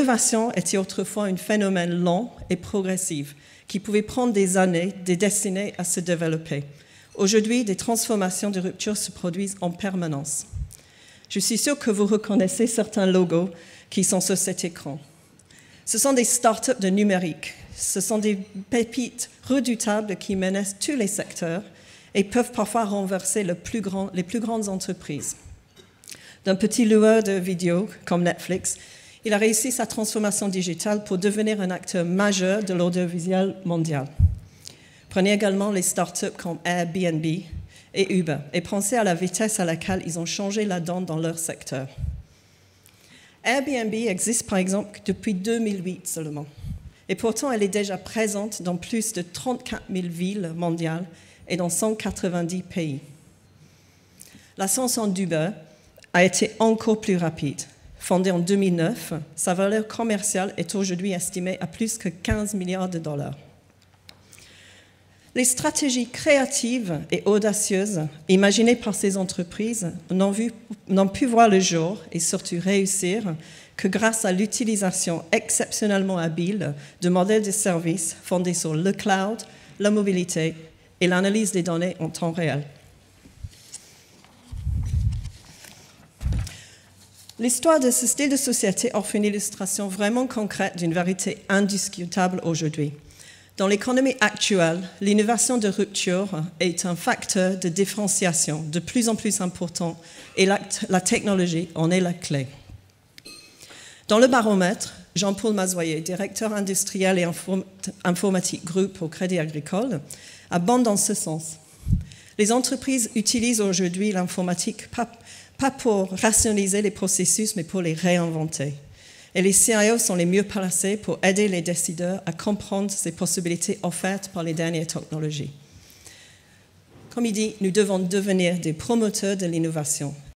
l'innovation était autrefois un phénomène lent et progressif qui pouvait prendre des années, des décennies à se développer. Aujourd'hui, des transformations de rupture se produisent en permanence. Je suis sûre que vous reconnaissez certains logos qui sont sur cet écran. Ce sont des startups de numérique. Ce sont des pépites redoutables qui menacent tous les secteurs et peuvent parfois renverser les plus grandes entreprises. D'un petit loueur de vidéos comme Netflix, il a réussi sa transformation digitale pour devenir un acteur majeur de l'audiovisuel mondial. Prenez également les startups comme Airbnb et Uber et pensez à la vitesse à laquelle ils ont changé la donne dans leur secteur. Airbnb existe par exemple depuis 2008 seulement, et pourtant elle est déjà présente dans plus de 34 000 villes mondiales et dans 190 pays. L'ascension d'Uber a été encore plus rapide. Fondée en 2009, sa valeur commerciale est aujourd'hui estimée à plus que 15 milliards de dollars. Les stratégies créatives et audacieuses imaginées par ces entreprises n'ont pu voir le jour et surtout réussir que grâce à l'utilisation exceptionnellement habile de modèles de services fondés sur le cloud, la mobilité et l'analyse des données en temps réel. L'histoire de ce style de société offre une illustration vraiment concrète d'une vérité indiscutable aujourd'hui. Dans l'économie actuelle, l'innovation de rupture est un facteur de différenciation de plus en plus important et la technologie en est la clé. Dans le baromètre, Jean-Paul Mazoyer, directeur industriel et informatique groupe au Crédit Agricole, abonde dans ce sens. Les entreprises utilisent aujourd'hui l'informatique pas pour rationaliser les processus, mais pour les réinventer. Et les CIO sont les mieux placés pour aider les décideurs à comprendre ces possibilités offertes par les dernières technologies. Comme il dit, nous devons devenir des promoteurs de l'innovation